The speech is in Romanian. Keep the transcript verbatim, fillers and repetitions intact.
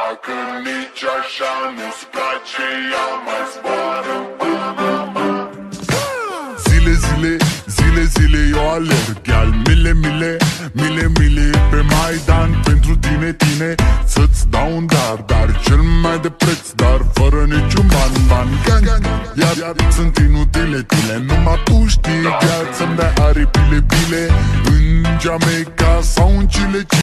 Dacă nici așa nu-ți place, ia mai zboară. Zile, zile, zile, zile eu alerg, iar mile, mile, mile, mile pe Maidan pentru tine, tine să-ți dau un dar, dar cel mai de preț, dar fără niciun ban, ban, gang, gang. Iar, iar sunt inutile tine, numai tu știi viața-mi de aripile bile în Jamaica sau în Chile.